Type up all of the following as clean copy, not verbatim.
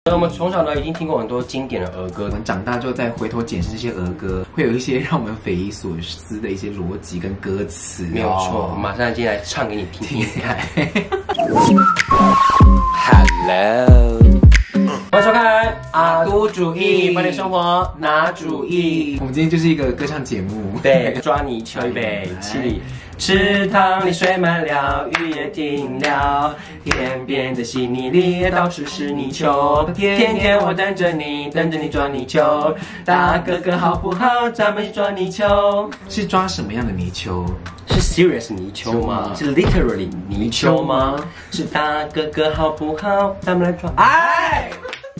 我们从小呢已经听过很多经典的儿歌， 我们长大之后再回头检视这些儿歌，会有一些让我们匪夷所思的一些逻辑跟歌词。 没有错，马上今天来唱给你听听看。Hello。 欢迎收看阿都主义，帮你生活拿主意。 我们今天就是一个歌唱节目， 对，抓你球一杯，起池塘里水满了，雨也停了，天边的稀泥里到处是泥鳅。天天我等着你，等着你抓泥鳅。大哥哥好不好？咱们去抓泥鳅。 是抓什么样的泥鳅？ 是 serious 泥鳅吗？是 literally 泥鳅吗？是大哥哥好不好？咱们来抓。哎！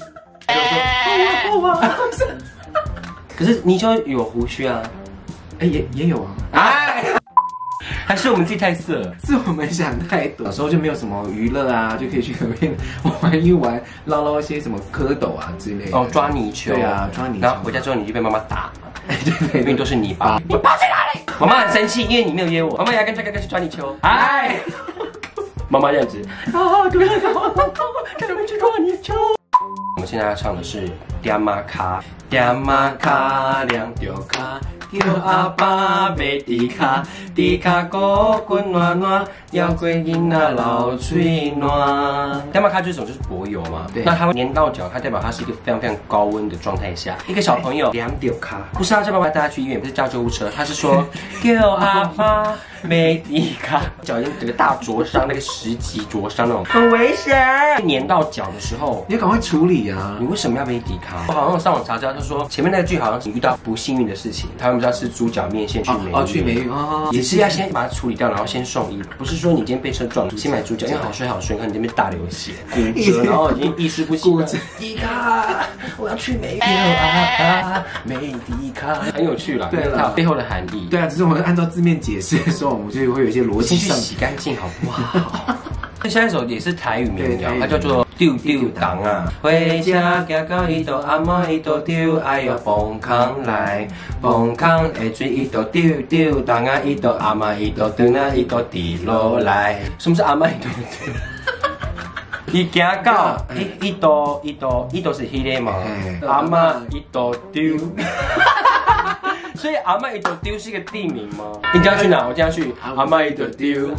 可是泥鳅有胡须啊， 哎，也有啊。 哎，还是我们自己太色了， 是我们想太多。小时候就没有什么娱乐啊，就可以去河边玩一玩，捞一些什么蝌蚪啊之类的。 哦，抓泥鳅。对啊，抓泥鳅。 然后回家之后你就被妈妈打。 对， 因为都是泥巴。你跑去哪里？妈妈很生气，因为你没有约我。妈妈也要跟哥哥去抓泥鳅。哎，妈妈这样子啊，哥哥，跟我们去抓泥鳅。我们现在要唱的是《爹妈卡》，爹妈卡两条卡，叫阿爸买猪卡，猪卡骨滚软软，要过囡仔流嘴软。爹妈卡就是什么？就是柏油嘛。对。那它会粘到脚，它代表它是一个非常非常高温的状态下，一个小朋友两条卡，不是要叫爸爸带他去医院，不是叫救护车，他是说叫阿爸买猪卡，脚已经整个大灼伤，那个10级灼伤那种，很危险。粘到脚的时候， 你要赶快处理啊！ 你为什么要买猪卡？我好像上网查资料，他说前面那个句好像是遇到不幸运的事情，他们不是要吃猪脚面线去美去美运哦， 也是要先把它处理掉，然后先送医，不是说你今天被车撞，先买猪脚，因为好睡好睡，可能你这边大流血、骨折，然后已经意识不清了。猪卡，我要去美运啊，美猪卡，很有趣啦，对了，背后的含义。 对啊，只是我们按照字面解释的时候，我们就会有一些逻辑上洗干净，好不好？下一首也是台语民谣，它叫做《丢丢当啊》。回家行到伊度，阿妈伊度丢，哎呦崩空来，崩空的水伊度丢丢当啊，伊度阿妈伊度丢啊，伊度滴落来。什么是阿妈伊度丢？伊行到伊度是迄个嘛，阿妈伊度丢。所以阿妈伊度丢是一个地名吗？你今天去哪？我今天去阿妈伊度丢。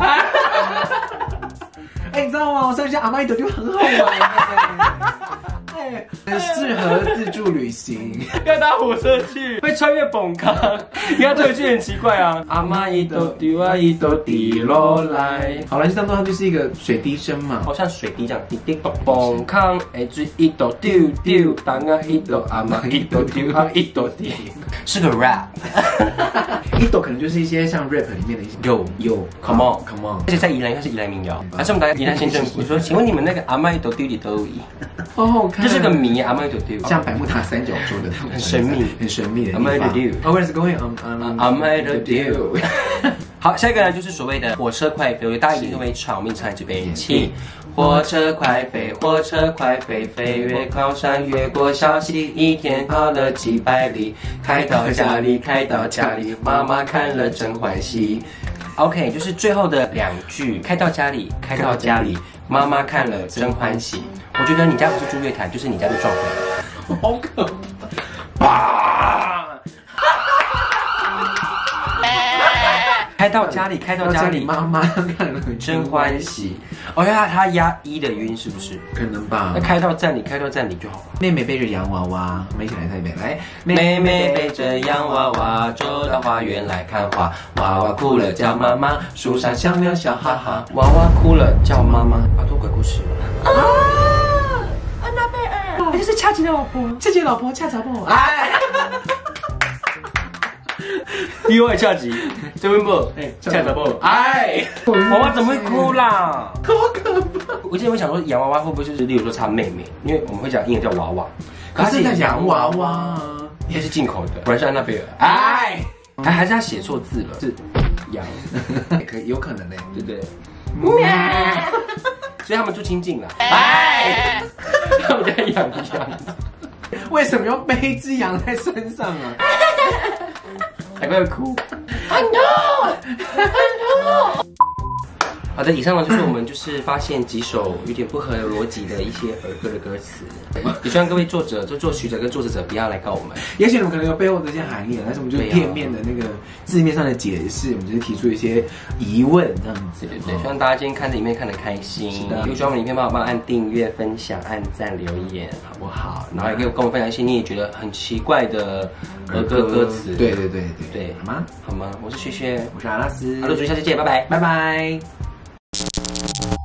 哎，你知道吗？我上次阿妈一朵就很好玩，哎，很适合自助旅行。 要搭火车去，会穿越崩坑。你看这个句很奇怪啊。阿妈一朵丢啊，一朵滴落来。 好了，就当做它就是一个水滴声嘛， 好像水滴这样滴滴咚。崩坑的水一朵丢丢，当啊一朵阿妈一朵丢啊一朵滴，是个 rap。 一朵可能就是一些像 rap 里面的一些 come on， 而且在宜兰，它是宜兰民谣，还是我们打宜兰县政府说，请问你们那个阿妈一朵丢里都一， 好好看， 这是个谜，阿妈一朵丢， 像百慕大三角洲的很神秘， 很神秘的阿妈一朵丢 ，Where's going 阿妈一朵丢。好，下一个呢就是所谓的火车快飞，我觉得大家一定都会唱，我们唱这边，请火车快飞，火车快飞，飞越高山，越过小溪，一天跑了几百里，开到家里，开到家里，妈妈看了真欢喜。OK， 就是最后的2句，开到家里，开到家里，妈妈看了真欢喜。我觉得你家不是珠月潭，就是你家被撞毁了，好可怕！开到家里，开到家里， 妈妈看了真欢喜。哦，因为他押一的晕是不是？ 可能吧。 那开到站里，开到站里就好了。 妹妹背着洋娃娃，我们一起来台北来。 妹妹背着洋娃娃，走到花园来看花。娃娃哭了叫妈妈，树上小鸟笑哈哈。娃娃哭了叫妈妈。好多鬼故事啊！安娜贝尔，这是恰吉的老婆， 恰吉的老婆恰查婆。 哎。意外恰吉，这边不，恰查婆，哎，娃娃怎么会哭啦？ 好可怕！ 我之前会想说，洋娃娃会不会就是，例如说她妹妹，因为我们会讲英文叫娃娃， 可是叫洋娃娃， 这是进口的，不然是安娜贝尔。哎，还是他写错字了，是羊， 有可能呢， 对不对？所以他们住亲近了。哎，他们家养羊， 为什么要背一只羊在身上啊？ 难怪会哭。I know， 好的，以上呢就是我们就是发现几首有点不合逻辑的一些儿歌的歌词，也希望各位作者、作曲者跟作词者不要来告我们。 也许你们可能有背后的一些含义，但是我们就是片面的那个字面上的解释，我们就是提出一些疑问这样子。 对，希望大家今天看这影片看得开心。如果喜欢我们影片，帮我按订阅、分享、按赞、留言，好不好？然后也可以跟我们分享一些你也觉得很奇怪的儿歌歌词。 对，好吗？ 好吗？我是薛薛， 我是阿拉斯， 好的，祝下次见，拜拜， 拜拜。